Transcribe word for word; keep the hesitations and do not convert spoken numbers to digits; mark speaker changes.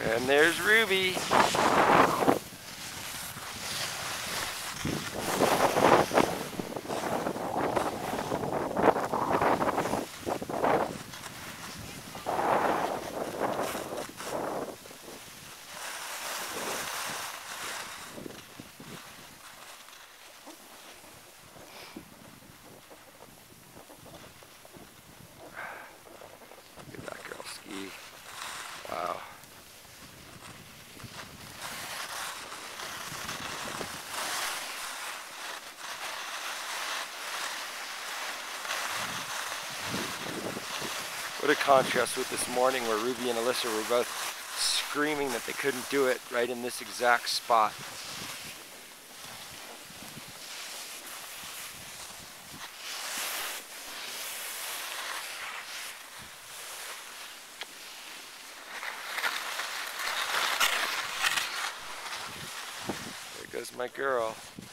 Speaker 1: And there's Ruby. Look at that girl ski. Wow. What a contrast with this morning where Ruby and Alyssa were both screaming that they couldn't do it right in this exact spot. There goes my girl.